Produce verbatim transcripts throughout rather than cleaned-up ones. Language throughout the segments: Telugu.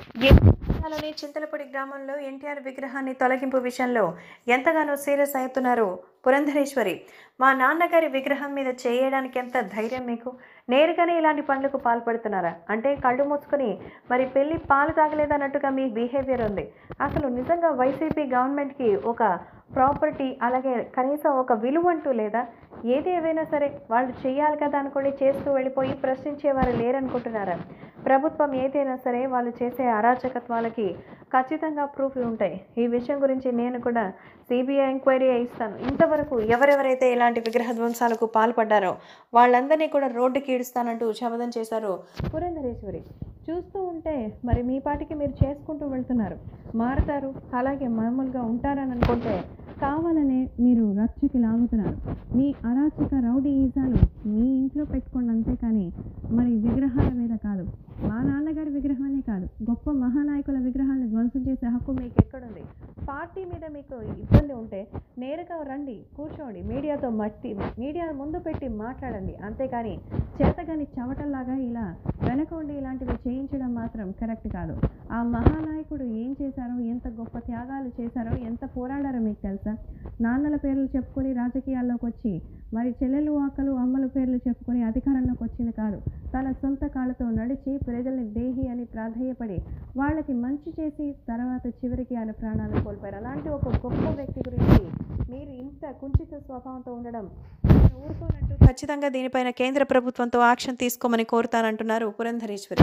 జిల్లాలోని చింతలపూడి గ్రామంలో ఎన్టీఆర్ విగ్రహాన్ని తొలగింపు విషయంలో ఎంతగానో సీరియస్ అవుతున్నారు పురంధరేశ్వరి. మా నాన్నగారి విగ్రహం మీద చేయడానికి ఎంత ధైర్యం మీకు? నేరుగానే ఇలాంటి పనులకు పాల్పడుతున్నారా? అంటే కళ్ళు మూసుకొని మరి పెళ్లి పాలు తాగలేదన్నట్టుగా మీ బిహేవియర్ ఉంది. అసలు నిజంగా వైసీపీ గవర్నమెంట్కి ఒక ప్రాపర్టీ అలాగే కనీసం ఒక విలువ అంటూ లేదా? ఏది ఏవైనా సరే వాళ్ళు చేయాలి కదా అనుకోండి, చేస్తూ వెళ్ళిపోయి ప్రశ్నించేవారు లేరనుకుంటున్నారా? ప్రభుత్వం ఏదైనా సరే వాళ్ళు చేసే అరాచకత్వాలకి ఖచ్చితంగా ప్రూఫ్లు ఉంటాయి. ఈ విషయం గురించి నేను కూడా సిబిఐ ఎంక్వైరీ ఇస్తాను. ఇంతవరకు ఎవరెవరైతే ఇలాంటి విగ్రహ ధ్వంసాలకు పాల్పడ్డారో వాళ్ళందరినీ కూడా రోడ్డుకి ఈడుస్తానంటూ శపథం చేశారు పురంధరేశ్వరి. చూస్తూ ఉంటే మరి మీ పాటికి మీరు చేసుకుంటూ వెళ్తున్నారు, మారుతారు, అలాగే మామూలుగా ఉంటారని అనుకుంటే కావాలనే మీరు రచ్చకి లాగుతున్నారు. మీ అరాచక రౌడీ ఈజాలు మీ ఇంట్లో పెట్టుకోండి అంతే, కానీ మరి విగ్రహాల మీద కాదు. మా నాన్నగారి విగ్రహాన్ని కాదు, గొప్ప మహానాయకుల విగ్రహాలను ధ్వంసం చేసే హక్కు మీకు ఎక్కడుంది? పార్టీ మీద మీకు ఇబ్బంది ఉంటే నేరుగా రండి, కూర్చోండి, మీడియాతో మట్టి మీడియా ముందు పెట్టి మాట్లాడండి. అంతేకాని చేతగాని చవటల్లాగా ఇలా వెనక ఉండి ఇలాంటివి చేయించడం మాత్రం కరెక్ట్ కాదు. ఆ మహానాయకుడు ఏం చేశారో, ఎంత గొప్ప త్యాగాలు చేశారో, ఎంత పోరాడారో మీకు తెలుసా? నాన్నల పేర్లు చెప్పుకొని రాజకీయాల్లోకి వచ్చి మరి చెల్లెలు అక్కలు అమ్మల పేర్లు చెప్పుకొని అధికారంలోకి వచ్చింది కాదు. తన సొంత కాళ్ళతో నడిచి ప్రజల్ని దేహి అని ప్రాధేయపడి వాళ్ళకి మంచి చేసి తర్వాత చివరికి ఆయన ప్రాణాలు కోల్పోయారు. అలాంటి ఒక గొప్ప వ్యక్తి గురించి మీరు ఇంత కుంచిత స్వభావంతో ఉండడం ఊరుకోనట్టు ఖచ్చితంగా దీనిపైన కేంద్ర ప్రభుత్వంతో యాక్షన్ తీసుకోమని కోరుతానంటున్నారు పురంధరేశ్వరి.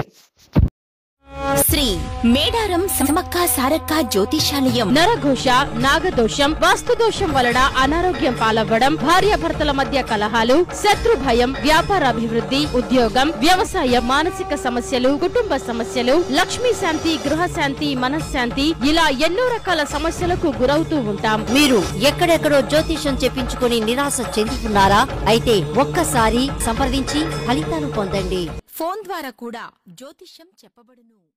శ్రీ మేడారం సమక్క సారక్క జ్యోతిషాలయం. నరఘోష, నాగదోషం, వాస్తుదోషం వలన అనారోగ్యం పాలవ్వడం, భార్యాభర్తల మధ్య కలహాలు, శత్రు భయం, వ్యాపారాభివృద్ధి, ఉద్యోగం, వ్యవసాయం, మానసిక సమస్యలు, కుటుంబ సమస్యలు, లక్ష్మీ శాంతి, గృహ శాంతి, మనశ్శాంతి, ఇలా ఎన్నో రకాల సమస్యలకు గురవుతూ ఉంటాం. మీరు ఎక్కడెక్కడో జ్యోతిషం చెప్పించుకుని నిరాశ చెందుతున్నారా? అయితే ఒక్కసారి సంప్రదించి ఫలితాలు పొందండి. ఫోన్ ద్వారా కూడా జ్యోతిషం చెప్పబడును.